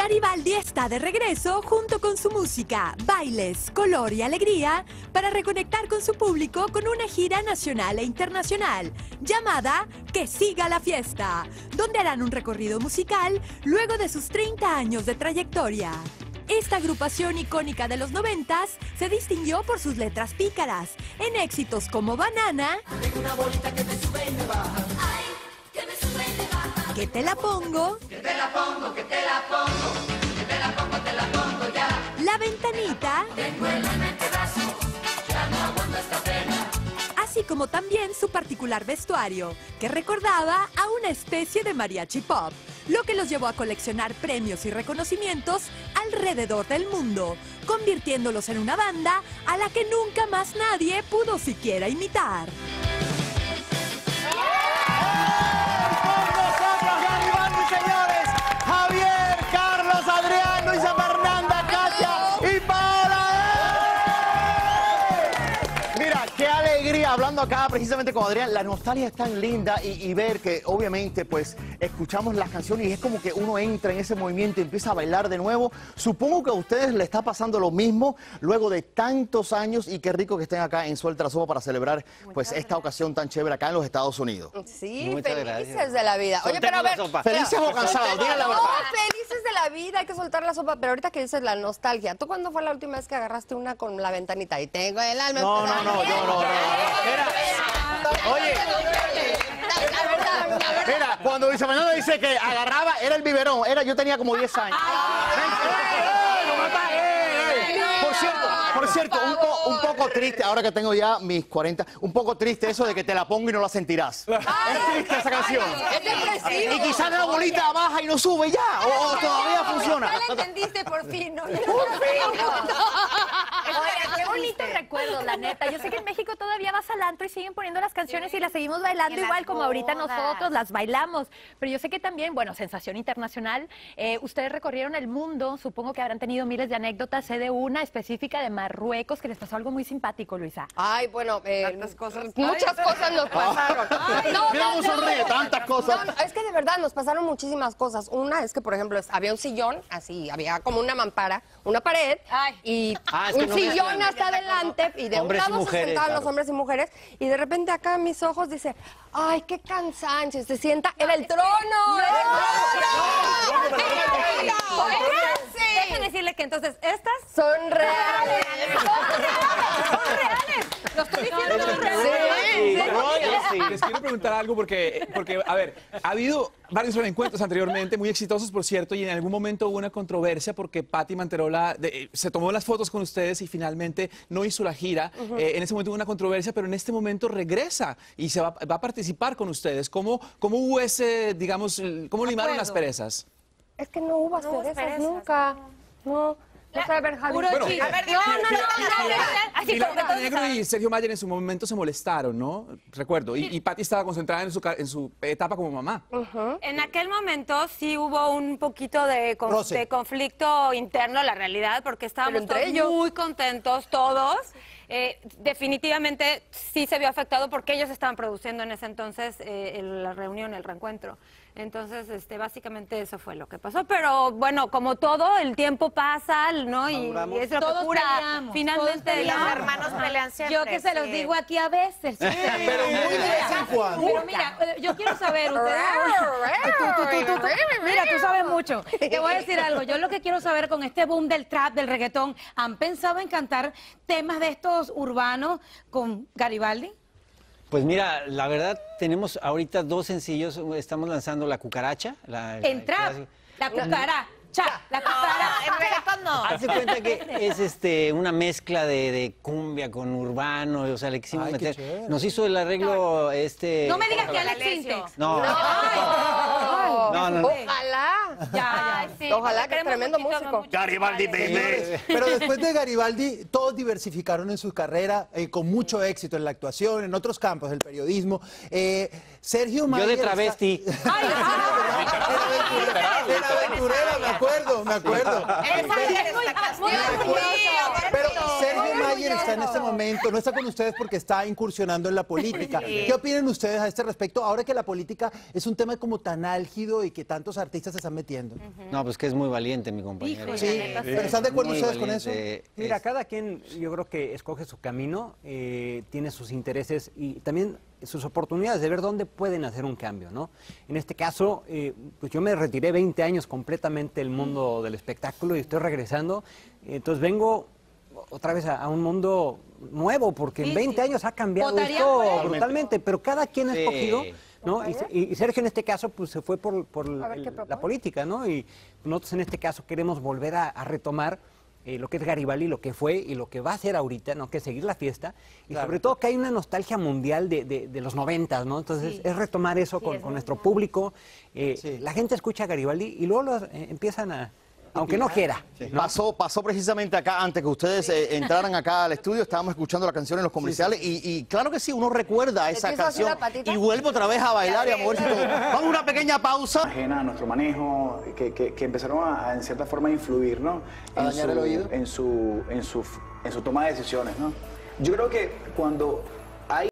Garibaldi está de regreso junto con su música, bailes, color y alegría para reconectar con su público con una gira nacional e internacional llamada Que Siga la Fiesta, donde harán un recorrido musical luego de sus 30 años de trayectoria. Esta agrupación icónica de los 90s se distinguió por sus letras pícaras, en éxitos como Banana, Tengo una bolita que me sube y me baja. Ay, que me sube y me baja. Que te la pongo, Que te la pongo, que te la pongo. Que te la pongo ya. La Ventanita, Tengo el alma en pedazos, ya no aguanto esta pena. así como también su particular vestuario, que recordaba a una especie de mariachi pop, lo que los llevó a coleccionar premios y reconocimientos alrededor del mundo, convirtiéndolos en una banda a la que nunca más nadie pudo siquiera imitar. Con nosotros Garibaldi, señores, Javier, Carlos, Adrián, Luisa Fernanda, Katia y Paola. Mira, qué alegría, hablando acá precisamente con Adrián, la nostalgia es tan linda y ver que obviamente pues escuchamos las canciones y es como que uno entra en ese movimiento y empieza a bailar de nuevo. Supongo que a ustedes les está pasando lo mismo luego de tantos años y qué rico que estén acá en Suelta la Sopa para celebrar pues esta ocasión tan chévere acá en los Estados Unidos. Sí, Muchas felices gracias. de la vida. Oye, pero a ver, ¿Felices o cansados? Digan la verdad. no, felices de la vida, hay que soltar la sopa, pero ahorita que dices la nostalgia, ¿tú cuándo fue la última vez que agarraste una con la ventanita? Y tengo el alma en No, pedazos. yo no. Mira, oye, mira, cuando Luisa Fernanda dice que agarraba, era el biberón, yo tenía como 10 años. Por cierto, un poco triste, ahora que tengo ya mis 40, un poco triste eso de que te la pongo y no la sentirás. Es triste esa canción. Es depresivo. Y quizás la bolita baja y no sube ya, o todavía funciona. Ya la entendiste por fin, ¿no? Oiga, qué bonito recuerdo, la neta. Yo sé que en México todavía vas al antro y siguen poniendo las canciones y las seguimos bailando igual como ahorita nosotros las bailamos. Pero yo sé que también, bueno, sensación internacional, ustedes recorrieron el mundo, supongo que habrán tenido miles de anécdotas. Sé de una específica de Marruecos que les pasó algo muy simpático, Luisa. Ay, bueno, muchas cosas nos pasaron. Mira cómo sonríe, tantas cosas. No, es que de verdad nos pasaron muchísimas cosas. Una es que, por ejemplo, había un sillón, así, había como una mampara, una pared, y es que un no sillón mezclan. hasta adelante, y de Hombres y un lado se mujeres, sentaban claro. los hombres y mujeres, y de repente acá en mis ojos dice, ay, qué cansancio, se sienta en el trono. Déjenme decirle que entonces estas Son reales. son reales. Lo estoy diciendo Sí. Les quiero preguntar algo porque, a ver, ha habido varios reencuentros anteriormente, muy exitosos, por cierto, y en algún momento hubo una controversia porque Patti Manterola se tomó las fotos con ustedes y finalmente no hizo la gira. En ese momento hubo una controversia, pero en este momento regresa y se va a participar con ustedes. ¿Cómo hubo ese, digamos, cómo limaron las perezas? Es que no hubo asperezas nunca. No. No sé, a ver, Javi. Puro Bueno, chiste. a No. Así Pilar como que todos Montenegro saben. y Sergio Mayer en su momento se molestaron, ¿no? Recuerdo. Y Patti estaba concentrada en su etapa como mamá. En aquel momento sí hubo un poquito de conflicto interno, la realidad, porque estábamos Pero entre todos ellos. muy contentos, todos. Definitivamente sí se vio afectado porque ellos estaban produciendo en ese entonces la reunión, el reencuentro. Entonces, básicamente eso fue lo que pasó. Pero bueno, como todo, el tiempo pasa, ¿no? Y es lo que Todos cura. peleamos, Finalmente, todos los hermanos pelean siempre. Yo que se los digo aquí a veces. Pero muy de vez en cuando. Pero mira, yo quiero saber, mira, tú sabes mucho. Te voy a decir algo. Yo lo que quiero saber con este boom del trap, del reggaetón, ¿han pensado en cantar temas de estos urbanos con Garibaldi? Pues mira, la verdad, tenemos ahorita 2 sencillos. Estamos lanzando La Cucaracha. En trap, la cucaracha, la cucaracha. En reggaetón no. Hace cuenta que es una mezcla de cumbia con urbano, o sea, le quisimos Ay, qué meter. chévere. Nos hizo el arreglo No me digas que Alex Sintex. No. No. Ojalá. Ya. Sí, Ojalá, porque que queremos tremendo muchísimo, músico. muchos Garibaldi, festivales. baby. Pero después de Garibaldi, todos diversificaron en su carrera con mucho éxito en la actuación, en otros campos, el periodismo. Sergio Yo Mayer de travesti. Era aventurera, me acuerdo. Muy Pero Sergio Mayer está en este momento, no está con ustedes porque está incursionando en la política. ¿Qué opinan ustedes a este respecto ahora que la política es un tema como tan álgido y que tantos artistas se están metiendo? No, pues que es muy valiente mi compañero. Sí, pero ¿están de acuerdo ustedes con eso? Mira, cada quien yo creo que escoge su camino, tiene sus intereses y también sus oportunidades de ver dónde pueden hacer un cambio, ¿no? En este caso, pues yo me retiré 20 años completamente del mundo del espectáculo y estoy regresando, entonces vengo otra vez a un mundo nuevo, porque en 20 años ha cambiado esto brutalmente, pero cada quien ha escogido, ¿no? Y Sergio en este caso pues se fue por la política, ¿no? Y nosotros en este caso queremos volver a retomar lo que es Garibaldi, lo que fue y lo que va a ser ahorita, ¿no? Que es seguir la fiesta. Y sobre todo que hay una nostalgia mundial de los 90, ¿no? Entonces es retomar eso con nuestro público. La gente escucha a Garibaldi y luego empiezan a... Aunque no quiera. ¿no? Pasó precisamente acá, antes que ustedes entraran acá al estudio, estábamos escuchando la canción en los comerciales y claro que sí, uno recuerda esa canción y vuelve otra vez a bailar y a moverse todo. Vamos a una pequeña pausa. Ajena a nuestro manejo, que empezaron en cierta forma a influir, ¿no? A dañar el oído. En su toma de decisiones, ¿no? Yo creo que cuando